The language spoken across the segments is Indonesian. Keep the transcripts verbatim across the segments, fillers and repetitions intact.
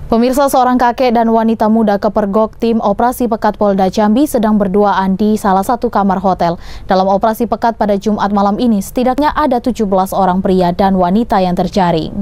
Pemirsa, seorang kakek dan wanita muda kepergok tim operasi pekat Polda Jambi sedang berduaan di salah satu kamar hotel. Dalam operasi pekat pada Jumat malam ini, setidaknya ada tujuh belas orang pria dan wanita yang terjaring.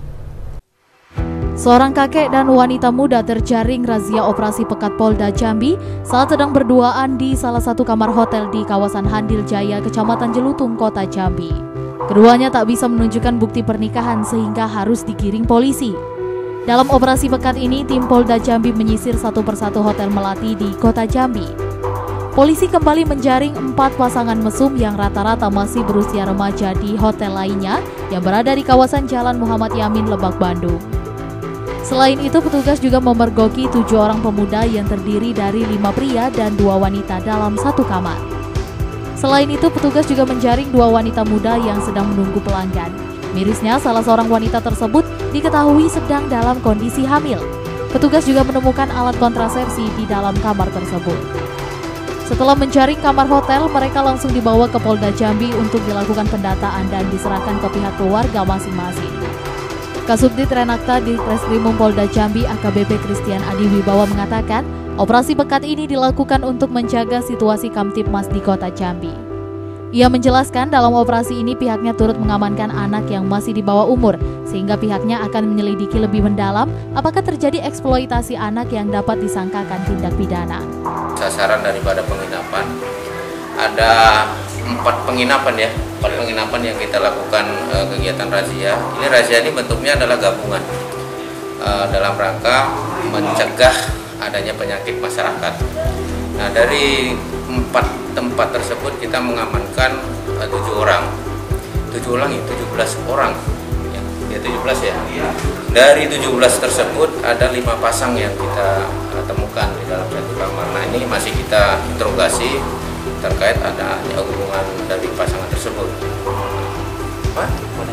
Seorang kakek dan wanita muda terjaring razia operasi pekat Polda Jambi saat sedang berduaan di salah satu kamar hotel di kawasan Handil Jaya, Kecamatan Jelutung, Kota Jambi. Keduanya tak bisa menunjukkan bukti pernikahan sehingga harus digiring polisi. Dalam operasi pekat ini, tim Polda Jambi menyisir satu persatu hotel melati di Kota Jambi. Polisi kembali menjaring empat pasangan mesum yang rata-rata masih berusia remaja di hotel lainnya yang berada di kawasan Jalan Muhammad Yamin, Lebak, Bandung. Selain itu, petugas juga memergoki tujuh orang pemuda yang terdiri dari lima pria dan dua wanita dalam satu kamar. Selain itu, petugas juga menjaring dua wanita muda yang sedang menunggu pelanggan. Mirisnya, salah seorang wanita tersebut diketahui sedang dalam kondisi hamil. Petugas juga menemukan alat kontrasepsi di dalam kamar tersebut. Setelah menjaring kamar hotel, mereka langsung dibawa ke Polda Jambi untuk dilakukan pendataan dan diserahkan ke pihak keluarga masing-masing. Kasubdit Renakta di Treskrimum Polda Jambi A K B P Christian Adi Wibawa mengatakan, operasi pekat ini dilakukan untuk menjaga situasi Kamtibmas di Kota Jambi. Ia menjelaskan dalam operasi ini pihaknya turut mengamankan anak yang masih di bawah umur, sehingga pihaknya akan menyelidiki lebih mendalam apakah terjadi eksploitasi anak yang dapat disangkakan tindak pidana. Sasaran daripada penginapan ada empat penginapan ya, empat penginapan yang kita lakukan e, kegiatan razia. Ini razia ini bentuknya adalah gabungan e, dalam rangka mencegah adanya penyakit masyarakat. Nah, dari empat tempat tersebut kita mengamankan uh, tujuh orang, tujuh orang itu tujuh belas orang, ya, ya tujuh belas ya. Dari tujuh belas tersebut ada lima pasang yang kita uh, temukan di dalam satu kamar. Nah, ini masih kita interogasi terkait ada hubungan dari pasangan tersebut. Apa?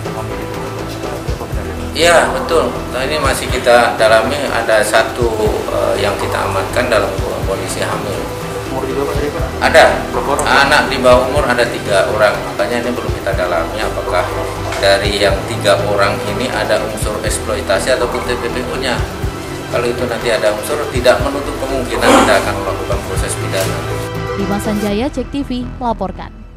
Iya betul. Nah, ini masih kita dalami, ada satu uh, yang kita amankan dalam kondisi hamil. Umur juga Pak? Ada. Anak di bawah umur ada tiga orang. Makanya ini perlu kita dalami apakah dari yang tiga orang ini ada unsur eksploitasi ataupun T P P U-nya. Kalau itu nanti ada unsur, tidak menutup kemungkinan kita akan melakukan proses pidana. Dimas Sanjaya, Cek T V, melaporkan.